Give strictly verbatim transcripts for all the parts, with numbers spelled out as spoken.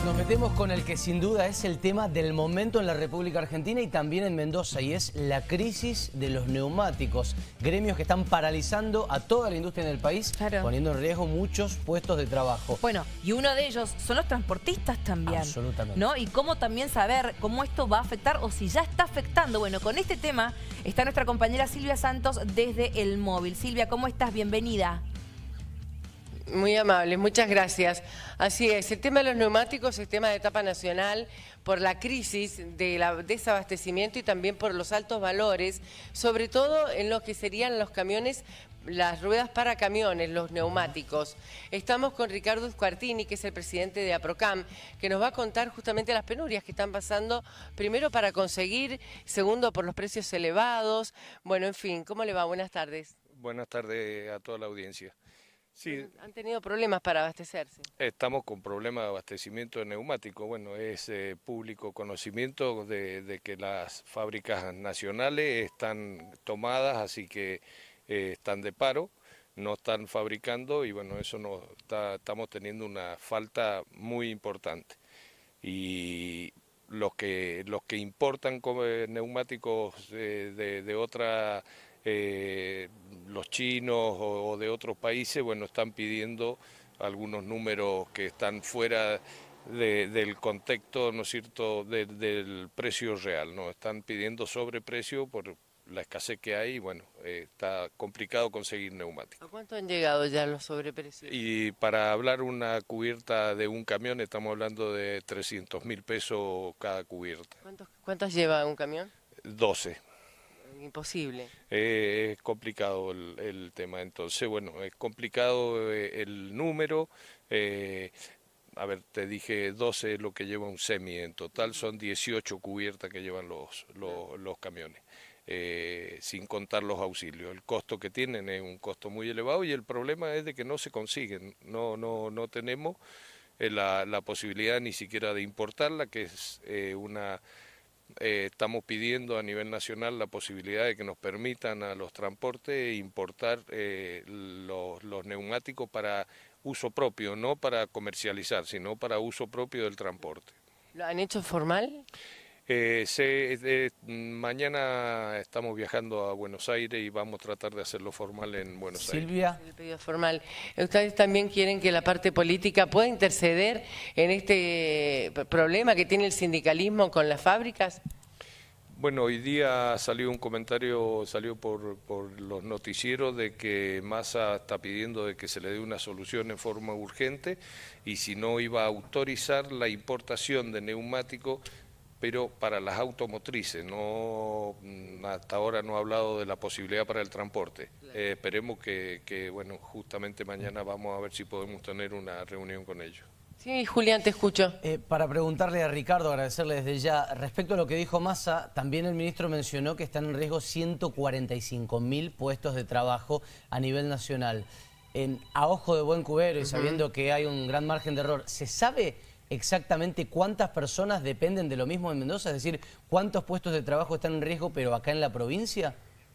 Nos metemos con el que sin duda es el tema del momento en la República Argentina y también en Mendoza, y es la crisis de los neumáticos. Gremios que están paralizando a toda la industria en el país, claro, poniendo en riesgo muchos puestos de trabajo. Bueno, y uno de ellos son los transportistas también. Absolutamente. ¿No? Y cómo también saber cómo esto va a afectar o si ya está afectando. Bueno, con este tema está nuestra compañera Silvia Santos desde El Móvil. Silvia, ¿cómo estás? Bienvenida. Muy amable, muchas gracias. Así es, el tema de los neumáticos es tema de etapa nacional por la crisis del desabastecimiento y también por los altos valores, sobre todo en lo que serían los camiones, las ruedas para camiones, los neumáticos. Estamos con Ricardo Squartini, que es el presidente de APROCAM, que nos va a contar justamente las penurias que están pasando, primero para conseguir, segundo por los precios elevados. Bueno, en fin, ¿cómo le va? Buenas tardes. Buenas tardes a toda la audiencia. Sí, ¿Han tenido problemas para abastecerse? Estamos con problemas de abastecimiento de neumáticos. Bueno, es eh, público conocimiento de, de que las fábricas nacionales están tomadas, así que eh, están de paro, no están fabricando y bueno, eso nos está, estamos teniendo una falta muy importante. Y los que, los que importan como neumáticos de, de, de otra... Eh, los chinos o, o de otros países, bueno, están pidiendo algunos números que están fuera de, del contexto, ¿no es cierto?, de, del precio real, ¿no? Están pidiendo sobreprecio por la escasez que hay y bueno, eh, está complicado conseguir neumáticos. ¿A cuánto han llegado ya los sobreprecios? Y para hablar una cubierta de un camión estamos hablando de trescientos mil pesos cada cubierta. ¿Cuántos, ¿Cuántas lleva un camión? doce. Imposible. Eh, es complicado el, el tema, entonces, bueno, es complicado eh, el número. Eh, a ver, te dije doce es lo que lleva un semi, en total son dieciocho cubiertas que llevan los, los, los camiones, eh, sin contar los auxilios. El costo que tienen es un costo muy elevado y el problema es de que no se consiguen, no, no, no tenemos eh, la, la posibilidad ni siquiera de importarla, que es eh, una... Eh, estamos pidiendo a nivel nacional la posibilidad de que nos permitan a los transportes importar eh, los, los neumáticos para uso propio, no para comercializar, sino para uso propio del transporte. ¿Lo han hecho formal? Eh, se, eh, mañana estamos viajando a Buenos Aires y vamos a tratar de hacerlo formal en Buenos Silvia. Aires. El pedido formal. ¿Ustedes también quieren que la parte política pueda interceder en este problema que tiene el sindicalismo con las fábricas? Bueno, hoy día salió un comentario, salió por, por los noticieros de que Massa está pidiendo de que se le dé una solución en forma urgente y si no iba a autorizar la importación de neumáticos, pero para las automotrices, no, hasta ahora no ha hablado de la posibilidad para el transporte. Eh, esperemos que, que, bueno, justamente mañana vamos a ver si podemos tener una reunión con ellos. Sí, Julián, te escucho. Eh, para preguntarle a Ricardo, agradecerle desde ya, respecto a lo que dijo Massa, también el ministro mencionó que están en riesgo ciento cuarenta y cinco mil puestos de trabajo a nivel nacional. En, a ojo de buen cubero y sabiendo uh-huh. que hay un gran margen de error, ¿se sabe exactamente cuántas personas dependen de lo mismo en Mendoza? Es decir, ¿cuántos puestos de trabajo están en riesgo pero acá en la provincia?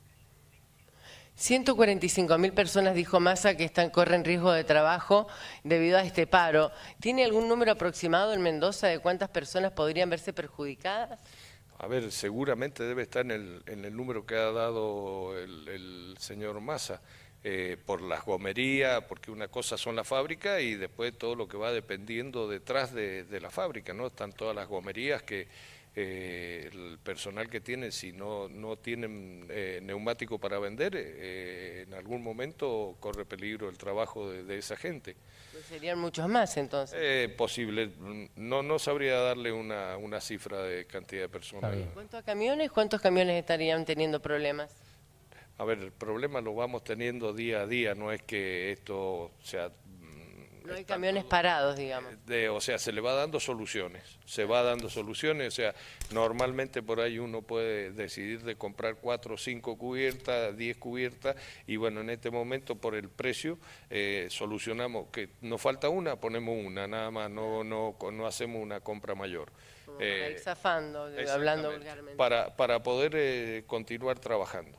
ciento cuarenta y cinco mil personas, dijo Massa, que están, corren riesgo de trabajo debido a este paro. ¿Tiene algún número aproximado en Mendoza de cuántas personas podrían verse perjudicadas? A ver, seguramente debe estar en el, en el número que ha dado el, el señor Massa. Eh, por las gomerías, porque una cosa son las fábricas y después todo lo que va dependiendo detrás de, de la fábrica, ¿no? Están todas las gomerías que eh, el personal que tienen, si no, no tienen eh, neumático para vender, eh, en algún momento corre peligro el trabajo de, de esa gente. Pues serían muchos más entonces. Eh, posible, no, no sabría darle una, una cifra de cantidad de personas. ¿Cuántos camiones? ¿Cuántos camiones estarían teniendo problemas? A ver, el problema lo vamos teniendo día a día, no es que esto, o sea... No hay camiones parados, digamos. De, o sea, se le va dando soluciones, se va dando soluciones, o sea, normalmente por ahí uno puede decidir de comprar cuatro o cinco cubiertas, diez cubiertas, y bueno, en este momento por el precio eh, solucionamos, que nos falta una, ponemos una, nada más, no, no, no hacemos una compra mayor. Como para ir zafando, hablando vulgarmente. Para, para poder eh, continuar trabajando.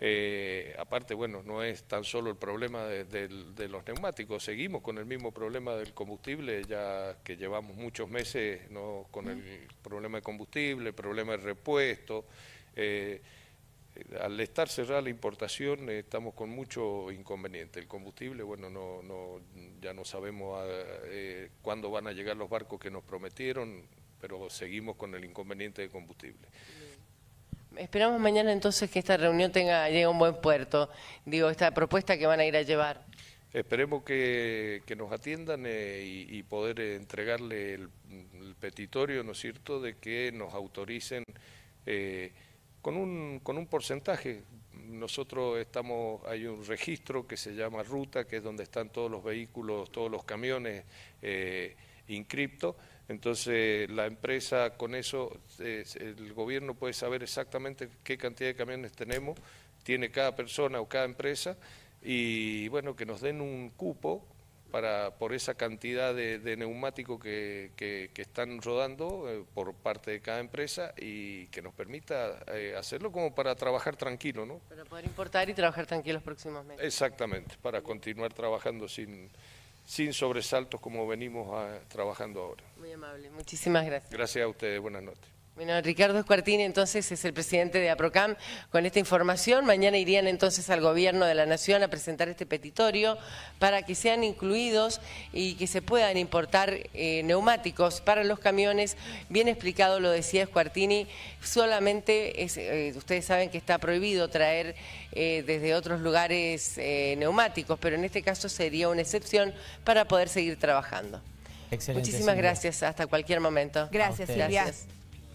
Eh, aparte, bueno, no es tan solo el problema de, de, de los neumáticos, seguimos con el mismo problema del combustible, ya que llevamos muchos meses, ¿no?, con el problema de combustible, el problema de repuesto. Eh, al estar cerrada la importación, eh, estamos con mucho inconveniente. El combustible, bueno, no, no, ya no sabemos eh, cuándo van a llegar los barcos que nos prometieron, pero seguimos con el inconveniente de combustible. Esperamos mañana entonces que esta reunión tenga llegue a un buen puerto, digo, esta propuesta que van a ir a llevar. Esperemos que, que nos atiendan eh, y, y poder eh, entregarle el, el petitorio, ¿no es cierto?, de que nos autoricen eh, con, un, con un porcentaje. Nosotros estamos, hay un registro que se llama Ruta, que es donde están todos los vehículos, todos los camiones eh, inscriptos. Entonces la empresa con eso, eh, el gobierno puede saber exactamente qué cantidad de camiones tenemos, tiene cada persona o cada empresa, y bueno, que nos den un cupo para por esa cantidad de, de neumáticos que, que, que están rodando eh, por parte de cada empresa, y que nos permita eh, hacerlo como para trabajar tranquilo, ¿no? Para poder importar y trabajar tranquilo los próximos meses. Exactamente, para continuar trabajando sin... sin sobresaltos como venimos a, trabajando ahora. Muy amable, muchísimas gracias. Gracias a ustedes, buenas noches. Bueno, Ricardo Squartini entonces es el presidente de APROCAM con esta información. Mañana irían entonces al Gobierno de la Nación a presentar este petitorio para que sean incluidos y que se puedan importar eh, neumáticos para los camiones. Bien explicado lo decía Squartini, solamente es, eh, ustedes saben que está prohibido traer eh, desde otros lugares eh, neumáticos, pero en este caso sería una excepción para poder seguir trabajando. Excelente, Muchísimas Silvia. gracias, hasta cualquier momento. Gracias, A Silvia. Gracias.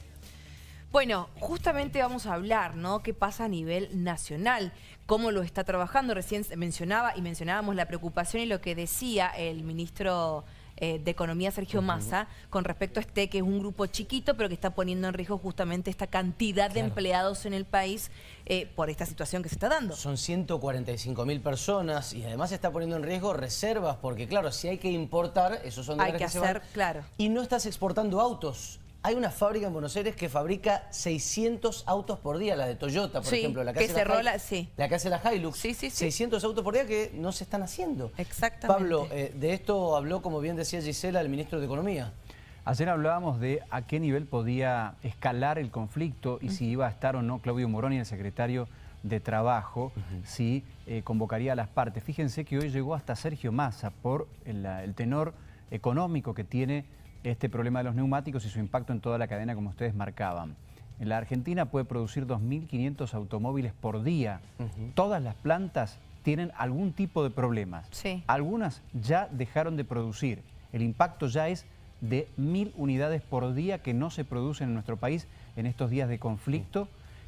Bueno, justamente vamos a hablar, ¿no? ¿Qué pasa a nivel nacional? ¿Cómo lo está trabajando? Recién mencionaba y mencionábamos la preocupación y lo que decía el ministro eh, de Economía, Sergio Massa, con respecto a este, que es un grupo chiquito, pero que está poniendo en riesgo justamente esta cantidad de Claro. empleados en el país eh, por esta situación que se está dando. Son ciento cuarenta y cinco mil personas y además se está poniendo en riesgo reservas, porque claro, si hay que importar, esos son Hay dólares que que se hacer, van, claro. y no estás exportando autos. Hay una fábrica en Buenos Aires que fabrica seiscientos autos por día, la de Toyota, por Sí, ejemplo, la que, que hace cerró la, Hi- la- sí. la que hace la Hilux. Sí, sí, sí. seiscientos autos por día que no se están haciendo. Exactamente. Pablo, eh, de esto habló, como bien decía Gisela, el ministro de Economía. Ayer hablábamos de a qué nivel podía escalar el conflicto y si iba a estar o no Claudio Moroni, el secretario de Trabajo, uh-huh. si eh, convocaría a las partes. Fíjense que hoy llegó hasta Sergio Massa por el, el tenor económico que tiene este problema de los neumáticos y su impacto en toda la cadena, como ustedes marcaban. En la Argentina puede producir dos mil quinientos automóviles por día. Uh-huh. Todas las plantas tienen algún tipo de problemas. Sí. Algunas ya dejaron de producir. El impacto ya es de mil unidades por día que no se producen en nuestro país en estos días de conflicto.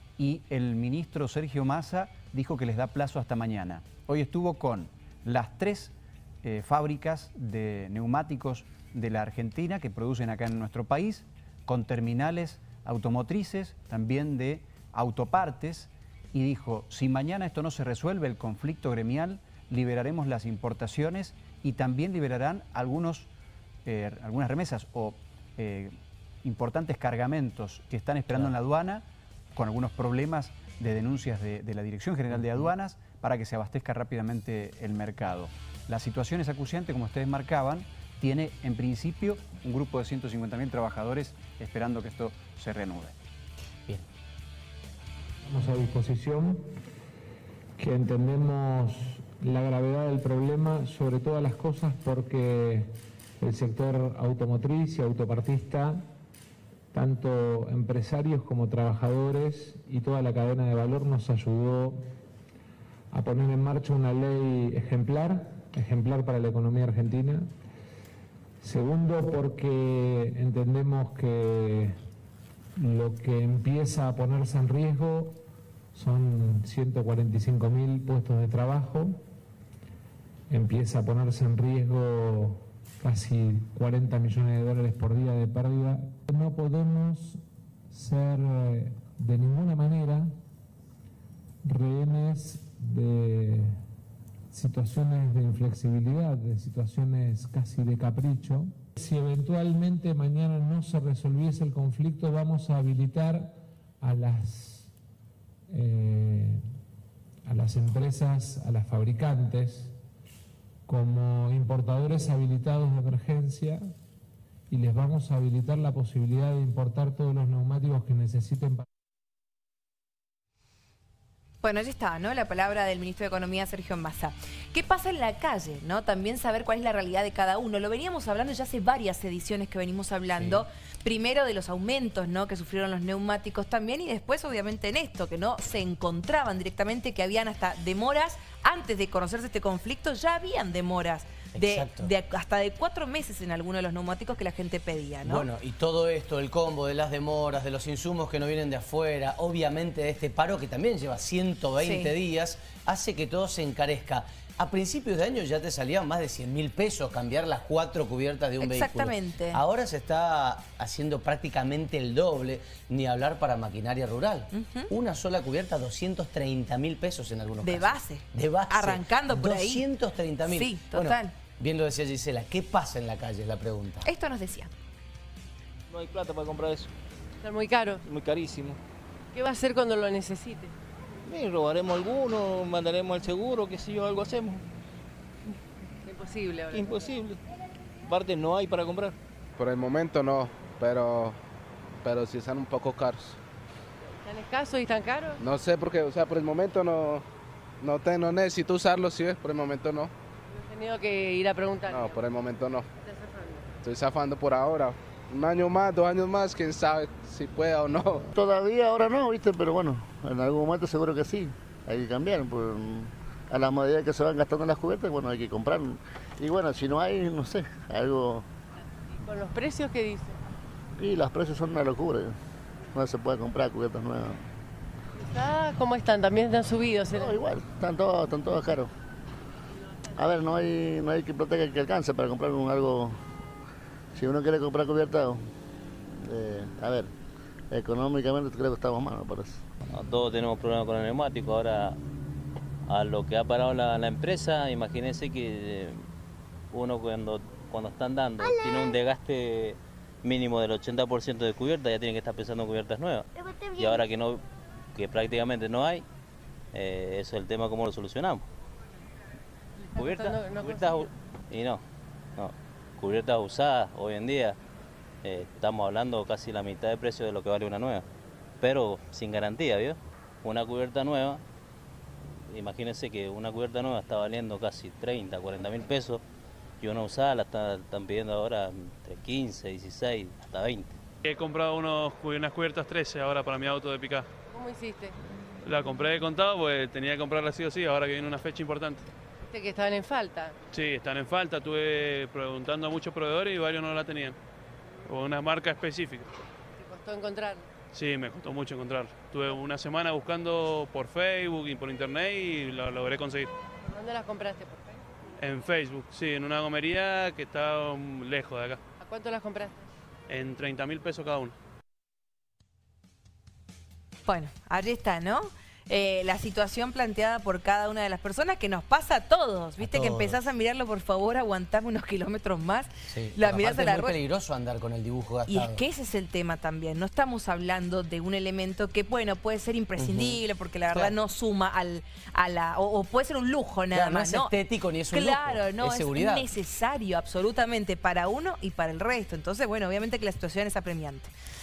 Y el ministro Sergio Massa dijo que les da plazo hasta mañana. Hoy estuvo con las tres eh, fábricas de neumáticos de la Argentina que producen acá en nuestro país, con terminales automotrices, también de autopartes, y dijo, si mañana esto no se resuelve, el conflicto gremial, liberaremos las importaciones y también liberarán algunos, eh, algunas remesas o eh, importantes cargamentos que están esperando en la aduana, con algunos problemas de denuncias de, de la Dirección General de Aduanas, para que se abastezca rápidamente el mercado. La situación es acuciante, como ustedes marcaban. Tiene, en principio, un grupo de ciento cincuenta mil trabajadores esperando que esto se reanude. Bien. Estamos a disposición, que entendemos la gravedad del problema sobre todas las cosas, porque el sector automotriz y autopartista, tanto empresarios como trabajadores y toda la cadena de valor, nos ayudó a poner en marcha una ley ejemplar, ejemplar para la economía argentina. Segundo, porque entendemos que lo que empieza a ponerse en riesgo son ciento cuarenta y cinco mil puestos de trabajo, empieza a ponerse en riesgo casi cuarenta millones de dólares por día de pérdida. No podemos ser de ninguna manera rehenes de situaciones de inflexibilidad, de situaciones casi de capricho. Si eventualmente mañana no se resolviese el conflicto, vamos a habilitar a las eh, a las empresas, a las fabricantes, como importadores habilitados de emergencia y les vamos a habilitar la posibilidad de importar todos los neumáticos que necesiten para... Bueno, allí está, ¿no? La palabra del ministro de Economía, Sergio Massa. ¿Qué pasa en la calle, no? También saber cuál es la realidad de cada uno. Lo veníamos hablando ya hace varias ediciones que venimos hablando. Sí. Primero de los aumentos, ¿no? Que sufrieron los neumáticos también y después, obviamente, en esto, que no se encontraban directamente, que habían hasta demoras. Antes de conocerse este conflicto, ya habían demoras. De, de hasta de cuatro meses en algunos de los neumáticos que la gente pedía, ¿no? Bueno, y todo esto, el combo de las demoras, de los insumos que no vienen de afuera, obviamente de este paro que también lleva ciento veinte sí. días, hace que todo se encarezca. A principios de año ya te salían más de cien mil pesos cambiar las cuatro cubiertas de un Exactamente. vehículo. Ahora se está haciendo prácticamente el doble, ni hablar para maquinaria rural. Uh-huh. Una sola cubierta, doscientos treinta mil pesos en algunos de casos. Base. De base. Arrancando por ahí. doscientos treinta mil. Sí, total. Bueno, bien lo decía Gisela, ¿qué pasa en la calle? Es la pregunta. Esto nos decía. No hay plata para comprar eso. ¿Está muy caro? Muy carísimo. ¿Qué va a hacer cuando lo necesite? Sí, robaremos alguno, mandaremos al seguro, qué sé yo, algo hacemos. Imposible ahora. Imposible. Aparte no hay para comprar. Por el momento no, pero, pero sí están un poco caros. ¿Están escasos y están caros? No sé, porque, o sea, por el momento no, no, te, no necesito usarlos, sí, por el momento no. ¿No he tenido que ir a preguntar? No, por el momento no. ¿Estás zafando? Estoy zafando por ahora. Un año más, dos años más, quién sabe si pueda o no. Todavía ahora no, ¿viste? Pero bueno, en algún momento seguro que sí. Hay que cambiar. Por, a la medida que se van gastando las cubiertas, bueno, hay que comprar. Y bueno, si no hay, no sé, algo... ¿Y con los precios qué dicen? Y los precios son una locura. No se puede comprar cubiertas nuevas. Ah, ¿cómo están? ¿También están subidos? No, igual, están todos, están todos caros. A ver, no hay, no hay que plata que alcance para comprar un algo... Si uno quiere comprar cubierta, eh, a ver, económicamente creo que estamos mal, me parece. No, todos tenemos problemas con el neumático. Ahora, a lo que ha parado la, la empresa, imagínense que uno cuando, cuando están dando tiene un desgaste mínimo del ochenta por ciento de cubierta, ya tiene que estar pensando en cubiertas nuevas. Y ahora que no, que prácticamente no hay, eh, eso es el tema, cómo lo solucionamos. Cubiertas, cubiertas y no, no. Cubiertas usadas hoy en día, eh, estamos hablando casi la mitad de precio de lo que vale una nueva, pero sin garantía, ¿vio? Una cubierta nueva, imagínense que una cubierta nueva está valiendo casi treinta, cuarenta mil pesos y una usada la está, están pidiendo ahora entre quince, dieciséis, hasta veinte. He comprado unos, unas cubiertas trece ahora para mi auto de pick-up. ¿Cómo hiciste? La compré de contado, pues tenía que comprarla sí o sí, ahora que viene una fecha importante. ¿Viste que estaban en falta? Sí, están en falta. Estuve preguntando a muchos proveedores y varios no la tenían. O una marca específica. ¿Te costó encontrarla? Sí, me costó mucho encontrarla. Estuve una semana buscando por Facebook y por internet y la logré conseguir. ¿Dónde las compraste? ¿Por Facebook? En Facebook, sí, en una gomería que está lejos de acá. ¿A cuánto las compraste? En treinta mil pesos cada una. Bueno, allí está, ¿no? Eh, la situación planteada por cada una de las personas que nos pasa a todos. Viste a todos. Que empezás a mirarlo, por favor, aguantame unos kilómetros más. Sí, la mirás a la es muy peligroso andar con el dibujo gastado. Y es que ese es el tema también. No estamos hablando de un elemento que, bueno, puede ser imprescindible, uh-huh. porque la verdad claro. no suma al, a la... O, o puede ser un lujo nada claro, más. No es estético ni es un claro, lujo, no, es seguridad. Es necesario absolutamente para uno y para el resto. Entonces, bueno, obviamente que la situación es apremiante.